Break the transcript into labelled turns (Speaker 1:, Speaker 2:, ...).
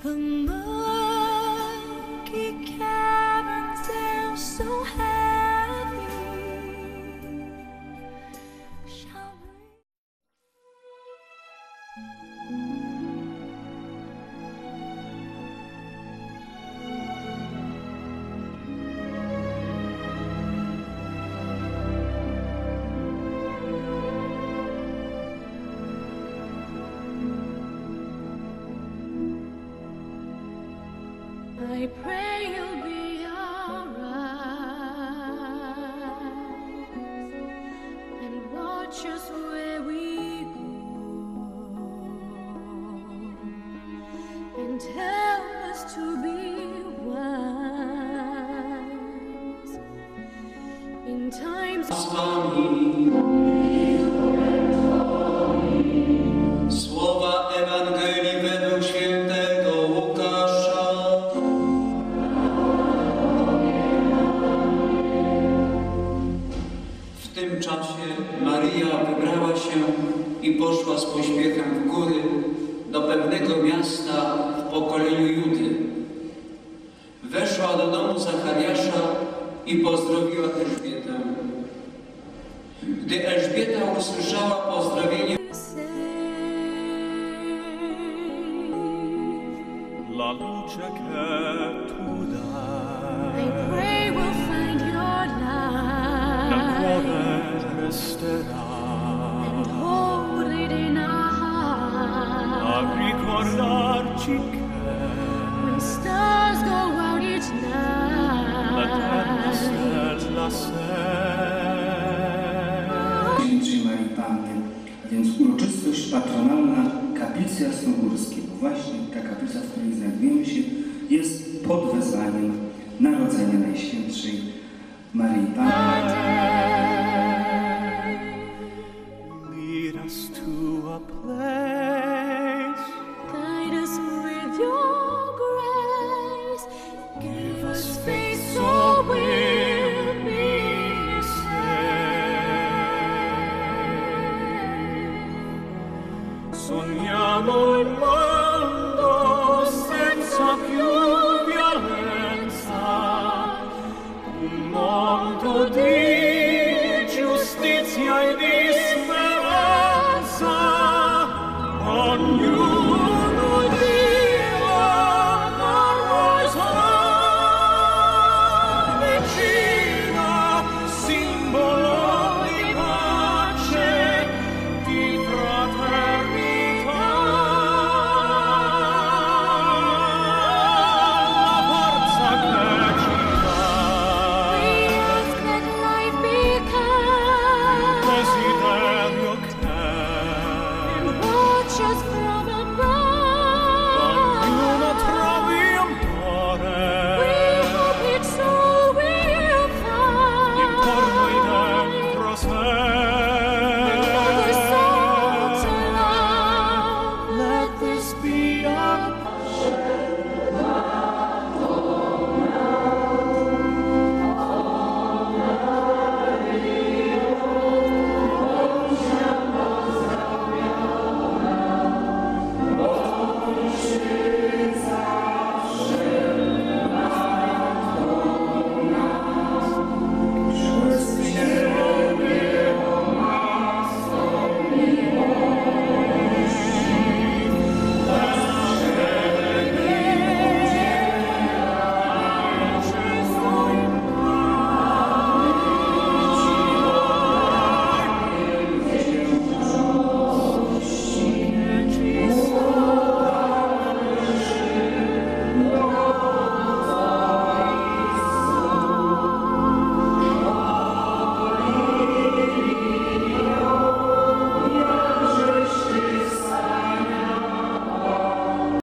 Speaker 1: The murky caverns are so heavy. Shall we? I pray you'll be alright and watch us where we go and help us to be wise in times of
Speaker 2: Słowa Ewangelii według świętego Łukasza. W tym czasie Maria wybrała się i poszła z pośpiechem w góry do pewnego miasta w pokoleniu Judy. Weszła do domu Zachariasza i pozdrowiła Elżbietę. Gdy Elżbieta usłyszała pozdrowienie,
Speaker 3: La luce che tu dai,
Speaker 1: I pray we'll find your
Speaker 3: nel
Speaker 1: light
Speaker 3: cuore resterà,
Speaker 1: and hold it in our heart.
Speaker 3: a ricordarci che
Speaker 1: When stars go out each
Speaker 3: l'eterna
Speaker 1: night,
Speaker 3: stella sei.
Speaker 4: Świętej Marii Panny, a więc uroczystość patronalna kaplicy jasnogórskiej, bo właśnie ta kaplica, w której znajdujemy się, jest pod wezwaniem Narodzenia Najświętszej Maryi Panny.